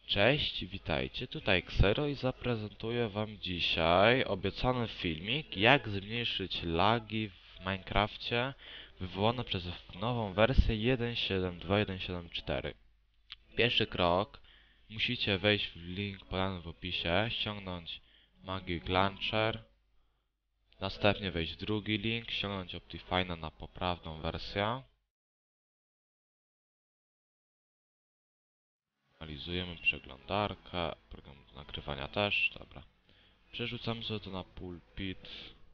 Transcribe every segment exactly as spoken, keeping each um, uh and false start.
Cześć, witajcie, tutaj Xero i zaprezentuję wam dzisiaj obiecany filmik, jak zmniejszyć lagi w Minecrafcie wywołane przez nową wersję jeden siedem dwa jeden siedem cztery. Pierwszy krok, musicie wejść w link podany w opisie, ściągnąć Magic Launcher, następnie wejść w drugi link, ściągnąć Optifine'a na poprawną wersję. Analizujemy przeglądarkę, program do nagrywania też, dobra. Przerzucamy sobie to na pulpit.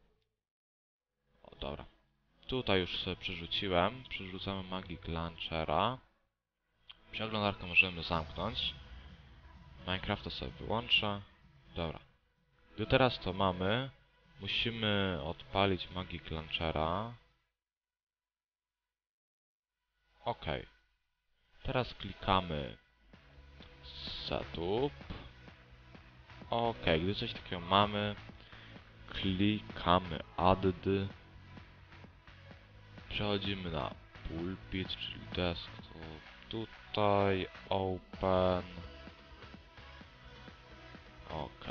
O, dobra. Tutaj już sobie przerzuciłem. Przerzucamy Magic Launchera. Przeglądarkę możemy zamknąć. Minecrafta sobie wyłączę. Dobra. Gdy teraz to mamy, musimy odpalić Magic Launchera. OK. Teraz klikamy Setup. OK, gdy coś takiego mamy, klikamy Add. Przechodzimy na pulpit, czyli desktop. Tutaj Open. OK.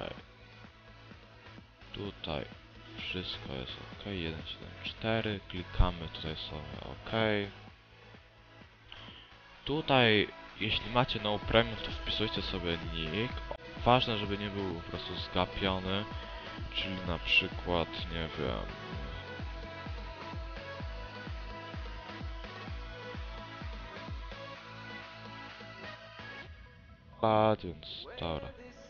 Tutaj wszystko jest OK. jeden siedem cztery. Klikamy tutaj sobie OK. Tutaj, jeśli macie no premium, to wpisujcie sobie nick. Ważne, żeby nie był po prostu zgapiony, czyli na przykład, nie wiem, a, więc dobra.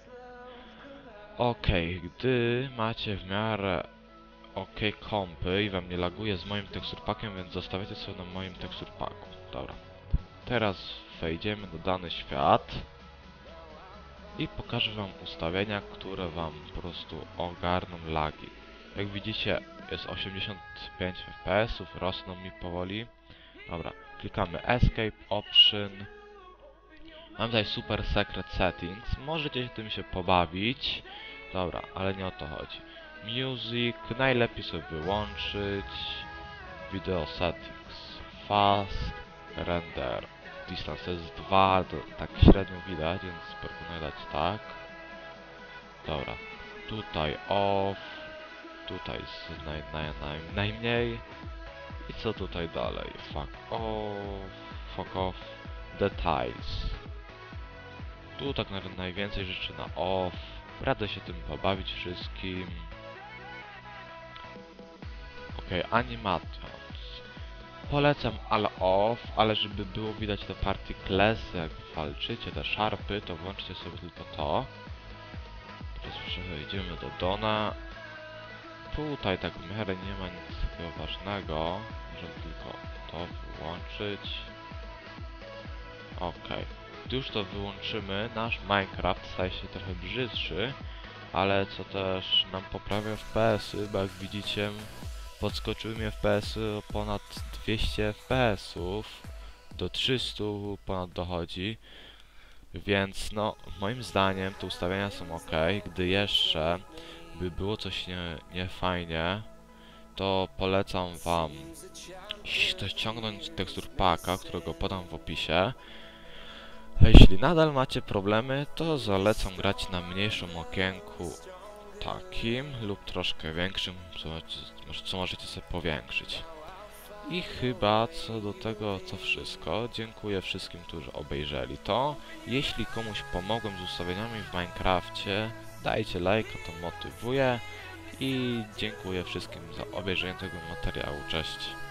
OK, gdy macie w miarę OK kompy i wam nie laguje z moim teksturpakiem, więc zostawiacie sobie na moim teksturpaku. Dobra. Teraz wejdziemy do dany świat i pokażę wam ustawienia, które wam po prostu ogarną lagi. Jak widzicie, jest osiemdziesiąt pięć F P S ów, rosną mi powoli. Dobra, klikamy Escape, Option. Mam tutaj Super Secret Settings, możecie się tym się pobawić. Dobra, ale nie o to chodzi. Music, najlepiej sobie wyłączyć. Video Settings, Fast, Render. Distance to jest dwa, to tak średnio widać, więc proponuję dać tak. Dobra, tutaj off, tutaj z naj, naj, naj, najmniej. I co tutaj dalej? Fuck off, fuck off, details. Tu tak nawet najwięcej rzeczy na off. Radzę się tym pobawić wszystkim. Ok, animations. Polecam ale off, ale żeby było widać te particlesy, jak walczycie, te szarpy, to włączcie sobie tylko to. Teraz przejdziemy do Dona. Tutaj tak w miarę nie ma nic takiego ważnego. Możemy tylko to wyłączyć. Ok. Gdy już to wyłączymy, nasz Minecraft staje się trochę brzydszy, ale co też nam poprawia F P S y, bo jak widzicie, podskoczyły mi F P S y o ponad dwieście F P S ów, do trzystu ponad dochodzi, więc no, moim zdaniem te ustawienia są ok. Gdy jeszcze by było coś nie, nie fajnie, to polecam wam ściągnąć tekstur packa, którego podam w opisie. Jeśli nadal macie problemy, to zalecam grać na mniejszym okienku takim lub troszkę większym, co, co możecie sobie powiększyć. I chyba co do tego co wszystko. Dziękuję wszystkim, którzy obejrzeli to. Jeśli komuś pomogłem z ustawieniami w Minecrafcie, dajcie lajka, to motywuje. I dziękuję wszystkim za obejrzenie tego materiału. Cześć!